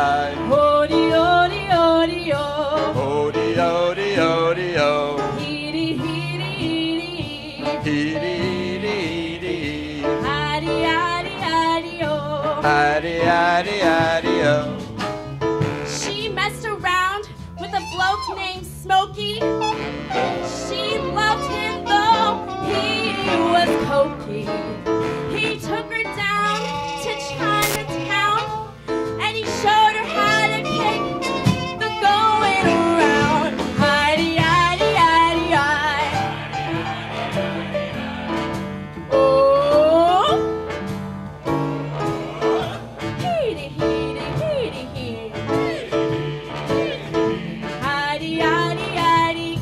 hi. Ho-dee-o-dee-o-dee-o. Ho-dee-o-dee-o-dee-o. Hee-dee-hee-dee-hee-dee. Hee-dee-dee-dee. Hi-dee-hi-dee-hi-dee-o. Hi-dee-hi-dee-hi-dee-o. She messed around with a bloke named Smokey. She loved him though he was cokey. He took her down to Chinatown and he showed her how to kick the going around. Hi-dee-hi-dee-hi-dee-hi. Oh. Hee-dee-hee-dee-hee-dee-hee. Hi-dee-hi-dee-hi-dee.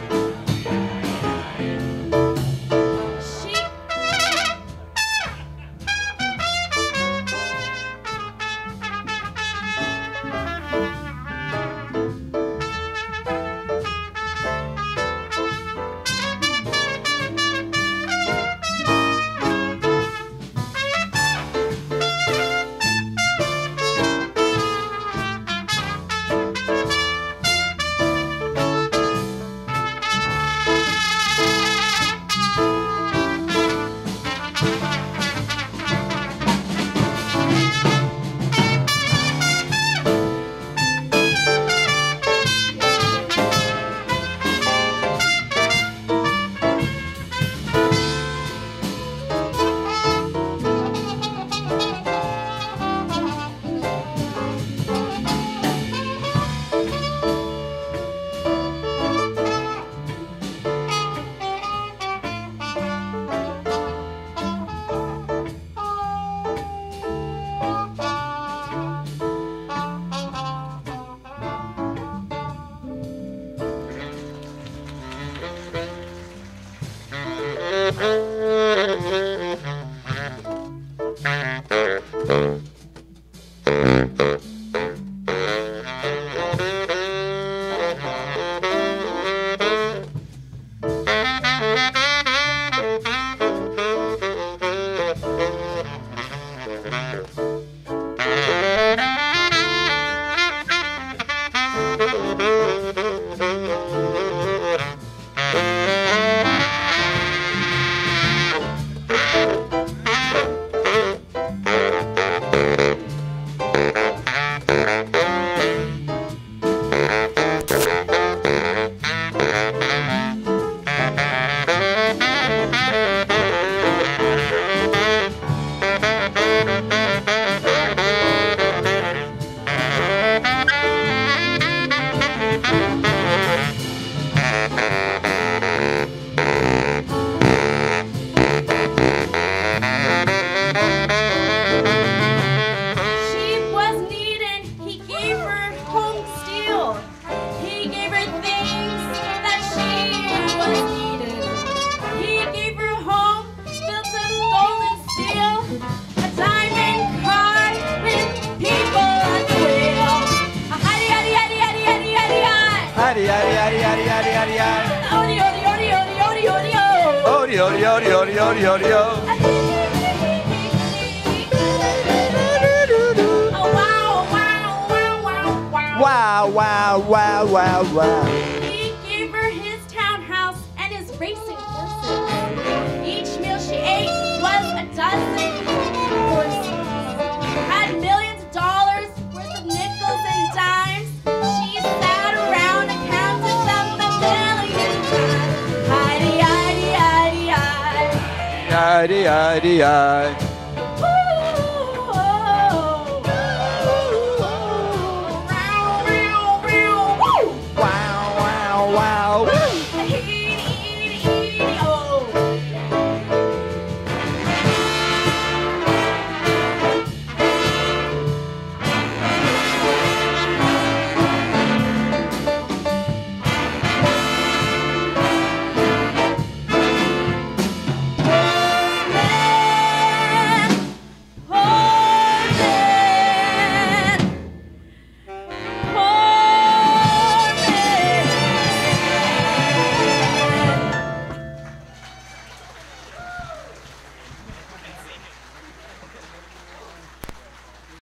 Wow, wow, wow, wow, wow. He gave her his townhouse and his racing horses. Each meal she ate was a dozen horses. Had millions of dollars worth of nickels and dimes. She sat around and counted them a million times. Hi-dee-hi-dee-hi-dee-hi. Hi-dee-hi-dee-hi.